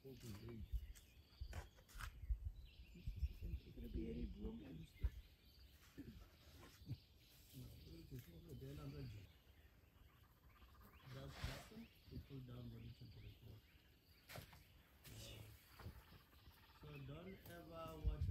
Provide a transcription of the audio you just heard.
Gonna be any broom and stuff. Does happen to pull down body temperature. So don't ever watch